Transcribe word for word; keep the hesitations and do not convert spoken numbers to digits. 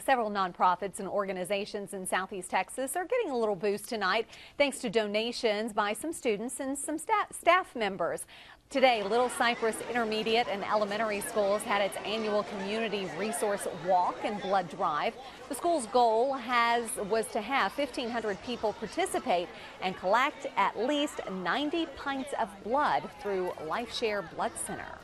Several nonprofits and organizations in Southeast Texas are getting a little boost tonight thanks to donations by some students and some staff, staff members. Today, Little Cypress Intermediate and Elementary Schools had its annual Community Resource Walk and Blood Drive. The school's goal has was to have fifteen hundred people participate and collect at least ninety pints of blood through LifeShare Blood Center.